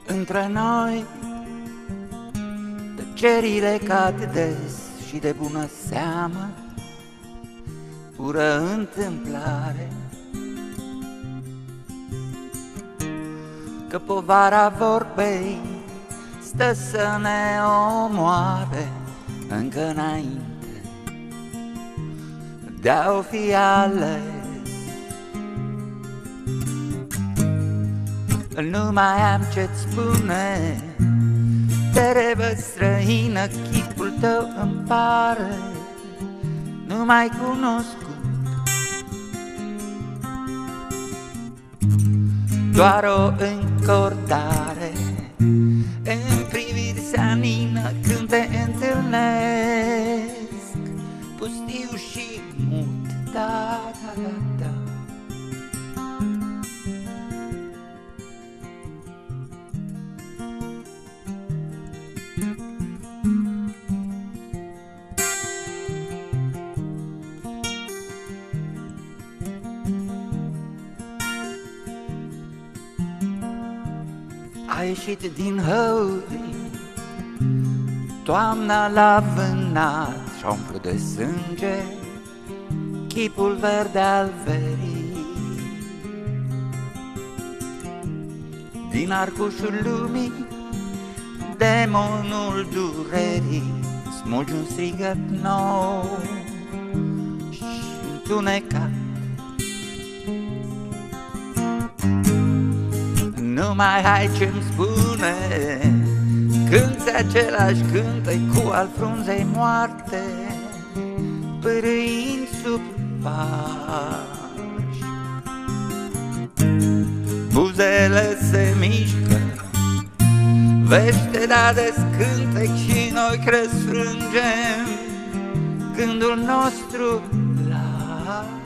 Între noi tăcerile cad des și de bună seamă, pură întâmplare, că povara vorbei stă să ne omoare încă înainte de-a o fi ales. Nu mai am ce-ți spune, terebă străină, chipul tău îmi pare nu mai cunoscut. Doar o încordare în priviri senină când te întâlnesc, pustiu și mut, da, da, da, da. A ieșit din hăuri toamna la vânat și-a umplut de sânge chipul verde al verii. Din arcușul lumii demonul durerii smulge un strigăt nou și întunecat. Nu mai ai ce-mi spune, cânti același cântec cu al frunzei moarte, pârâind sub pași. Buzele se mișcă, vește da de scântec și noi crezi frângem gândul nostru la